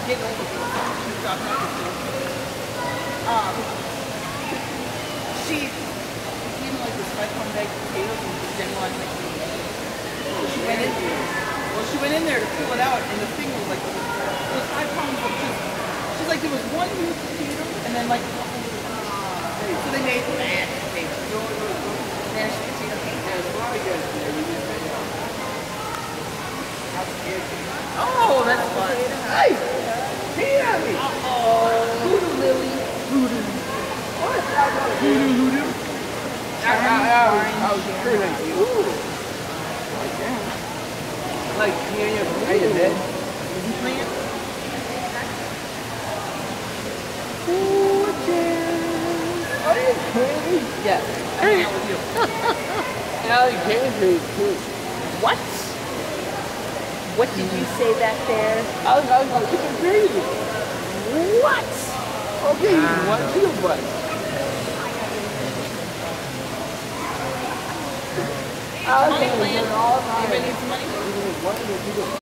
getting over it. She even like this 5-pound bag of potatoes and just generalized like she went in there. Well, she went in there to pull it out, and the thing was like it was 5 pounds of just. She's like there was one huge potato, and then like so they made mashed potatoes. Mashed potato Oh, that's fun. Hey! Hey, Abby! Uh-oh. Voodoo Lily. Voodoo. What? Voodoo. I was crazy. Ooh. Like, yeah, your bed. Is he playing? Are you crazy? Yes. I hang out with you. Now you can't crazy too. What? What did you say back there? I was like, you're crazy. What? Okay, what do you butt? I was like, all the time. You need some money?